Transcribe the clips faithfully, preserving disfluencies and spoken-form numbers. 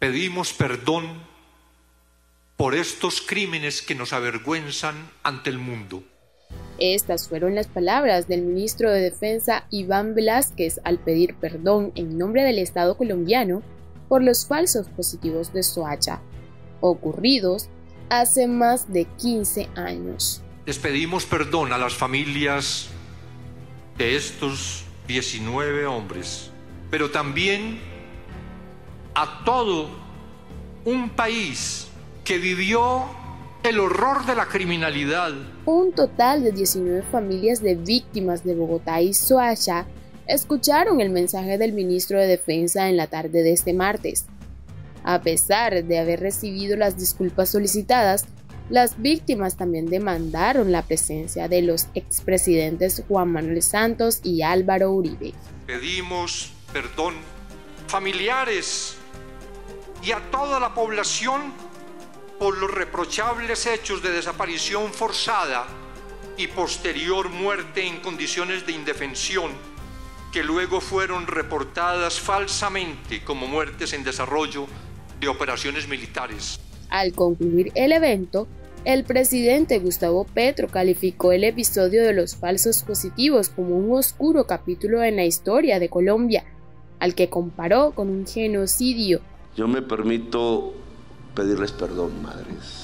Pedimos perdón por estos crímenes que nos avergüenzan ante el mundo. Estas fueron las palabras del ministro de Defensa Iván Velásquez al pedir perdón en nombre del Estado colombiano por los falsos positivos de Soacha, ocurridos hace más de quince años. Les pedimos perdón a las familias de estos diecinueve hombres, pero también a todo un país que vivió el horror de la criminalidad. Un total de diecinueve familias de víctimas de Bogotá y Soacha escucharon el mensaje del ministro de Defensa en la tarde de este martes. A pesar de haber recibido las disculpas solicitadas, las víctimas también demandaron la presencia de los expresidentes Juan Manuel Santos y Álvaro Uribe. Pedimos perdón familiares y a toda la población por los reprochables hechos de desaparición forzada y posterior muerte en condiciones de indefensión que luego fueron reportadas falsamente como muertes en desarrollo de operaciones militares. Al concluir el evento, el presidente Gustavo Petro calificó el episodio de los falsos positivos como un oscuro capítulo en la historia de Colombia, al que comparó con un genocidio. Yo me permito pedirles perdón, madres.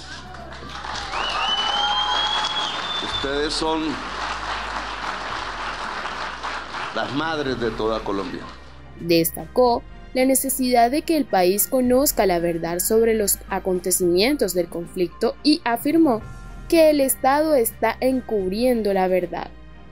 Ustedes son las madres de toda Colombia. Destacó la necesidad de que el país conozca la verdad sobre los acontecimientos del conflicto y afirmó que el Estado está encubriendo la verdad.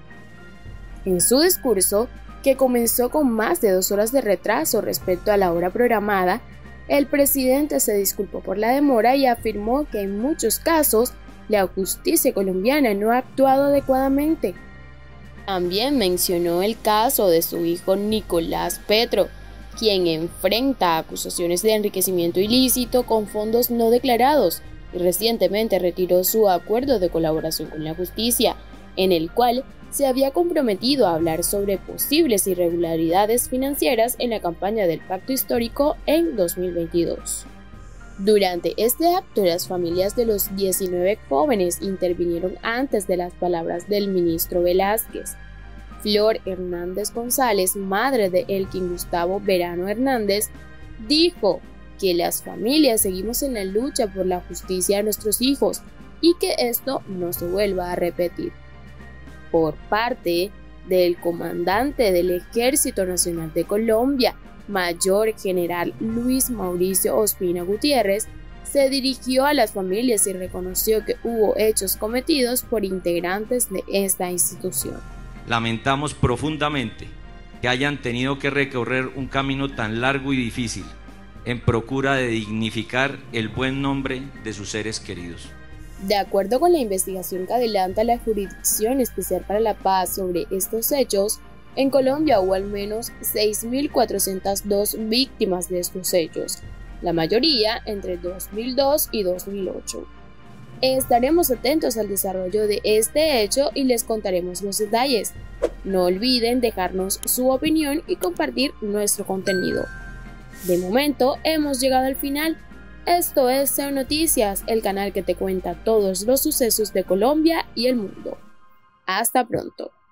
En su discurso, que comenzó con más de dos horas de retraso respecto a la hora programada, el presidente se disculpó por la demora y afirmó que en muchos casos la justicia colombiana no ha actuado adecuadamente. También mencionó el caso de su hijo Nicolás Petro, quien enfrenta acusaciones de enriquecimiento ilícito con fondos no declarados y recientemente retiró su acuerdo de colaboración con la justicia, en el cual se había comprometido a hablar sobre posibles irregularidades financieras en la campaña del Pacto Histórico en dos mil veintidós. Durante este acto, las familias de los diecinueve jóvenes intervinieron antes de las palabras del ministro Velásquez. Flor Hernández González, madre de Elkin Gustavo Verano Hernández, dijo que las familias seguimos en la lucha por la justicia de nuestros hijos y que esto no se vuelva a repetir. Por parte del comandante del Ejército Nacional de Colombia, Mayor General Luis Mauricio Ospina Gutiérrez, se dirigió a las familias y reconoció que hubo hechos cometidos por integrantes de esta institución. Lamentamos profundamente que hayan tenido que recorrer un camino tan largo y difícil en procura de dignificar el buen nombre de sus seres queridos. De acuerdo con la investigación que adelanta la Jurisdicción Especial para la Paz sobre estos hechos, en Colombia hubo al menos seis mil cuatrocientas dos víctimas de estos hechos, la mayoría entre dos mil dos y dos mil ocho. Estaremos atentos al desarrollo de este hecho y les contaremos los detalles. No olviden dejarnos su opinión y compartir nuestro contenido. De momento hemos llegado al final. Esto es C E O Noticias, el canal que te cuenta todos los sucesos de Colombia y el mundo. Hasta pronto.